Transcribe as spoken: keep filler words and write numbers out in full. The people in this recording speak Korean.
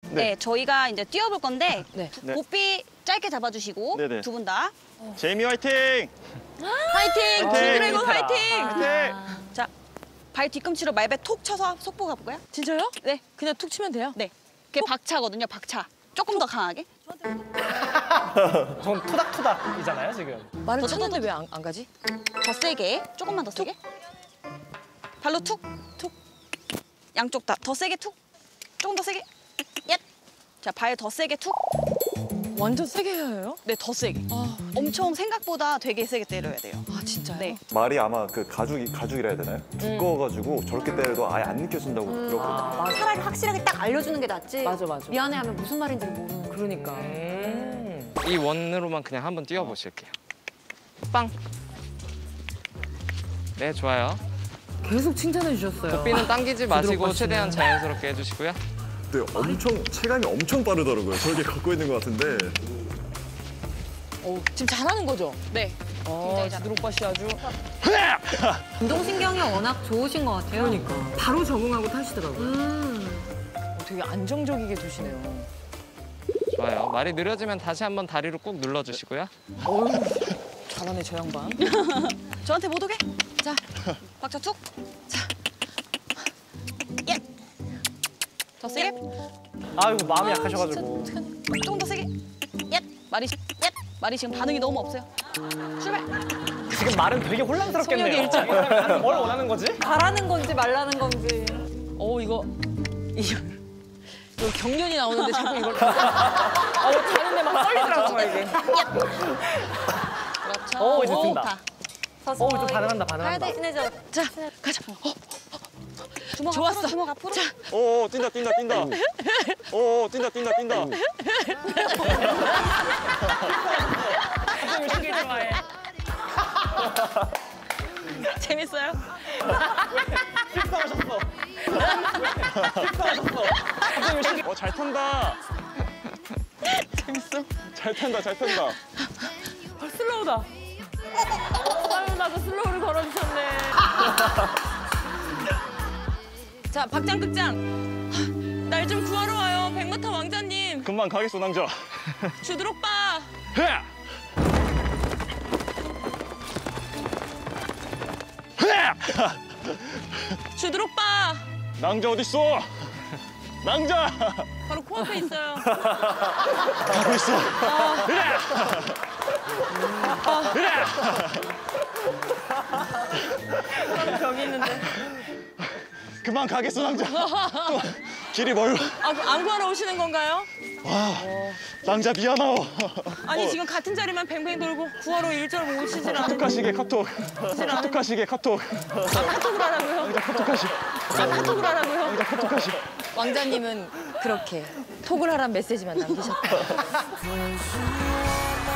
네, 저희가 이제 뛰어볼 건데 네. 네. 고삐 짧게 잡아주시고 두 분 다. 제이미 화이팅! 화이팅! 드래곤 화이팅! 화이팅! 자, 발 뒤꿈치로 말배 톡 쳐서 속보 가볼까요? 진짜요? 네. 그냥 툭 치면 돼요? 네. 그게 박차거든요, 박차. 조금 더 강하게. 전 투닥투닥이잖아요, 지금. 말을 더, 쳤는데 더, 더. 왜 안 안 가지? 더 세게, 조금만 더 세게. 발로 툭, 툭. 양쪽 다. 더 세게 툭. 조금 더 세게. 얏. 자, 발 더 세게 툭. 완전 세게 해야 해요? 네, 더 세게. 아, 엄청 생각보다 되게 세게 때려야 돼요. 아 진짜요? 네. 말이 아마 그 가죽이 가죽이라 해야 되나요? 두꺼워가지고 저렇게 때려도 아예 안 느껴진다고 들었거든요. 차라리 확실하게 딱 알려주는 게 낫지. 맞아, 맞아. 미안해하면 무슨 말인지 모르는. 그러니까. 음. 이 원으로만 그냥 한번 뛰어보실게요. 빵. 네, 좋아요. 계속 칭찬해 주셨어요. 고삐는 당기지 마시고 부드럽고 최대한 자연스럽게 해주시고요. 네, 엄청 체감이 엄청 빠르더라고요. 저렇게 갖고 있는 것 같은데. 어, 지금 잘하는 거죠? 네. 어, 지들 오빠 씨 아주. 운동신경이 워낙 좋으신 것 같아요. 그러니까. 바로 적응하고 타시더라고요. 음. 어, 되게 안정적이게 두시네요. 좋아요. 말이 느려지면 다시 한번 다리로 꾹 눌러주시고요. 어휴, 잘하네, 저 양반. 저한테 못 오게. 자, 박차 툭. 자. 예. 더 세게. 아유, 마음이 약하셔가지고. 조금 더 세게. 예. 말이 지- 예. 말이 지금 반응이 너무 없어요. 출발. 지금 말은 되게 혼란스럽겠네요. 성역의 일장. 뭘 원하는 거지? 바라는 건지 말라는 건지. 어, 이거. 이거, 이거 경련이 나오는데 자꾸 이걸. 아, 다른데 막 떨리더라고요, 이게. 그렇죠. 오, 이제 오, 든다. 다. 서서 어, 좀 반응한다, 반응한다. 친해져. 자, 가자. 어. 주먹 좋았어. 앞으로, 주먹 앞으로. 자, 오, 뛴다, 뛴다, 뛴다. 오, 뛴다, 뛴다, 뛴다. 왜 이렇게 좋아해? 재밌어요? 식사하셨어. 식사하셨어. 어, 잘 탄다. 재밌어. 잘 탄다, 잘 탄다. 아, 슬로우다. 아유, 나도 슬로우를 걸어주셨네. 자, 박장극장. 날 좀 구하러 와요, 백마탄 왕자님. 금방 가겠어, 낭자. 주드록바. 헤! 헤! 주드록바. 낭자 어딨어? 낭자! 바로 코앞에 있어요. 가고 있어. 그래! 그래! 저기 있는데. 그만 가겠어, 낭자. 또 길이 멀어. 아, 안 구하러 오시는 건가요? 와, 낭자 미안하오. 아니, 어. 지금 같은 자리만 뱅뱅 돌고 구하러 일절 오시질 않은. 카톡하시게, 카톡. 카톡하시게, 카톡. 아, 카톡을 하라고요? 낭자 카톡하시. 아, 카톡을 하라고요? 낭자 카톡하시. 왕자님은 그렇게 톡을 하란 메시지만 남기셨다.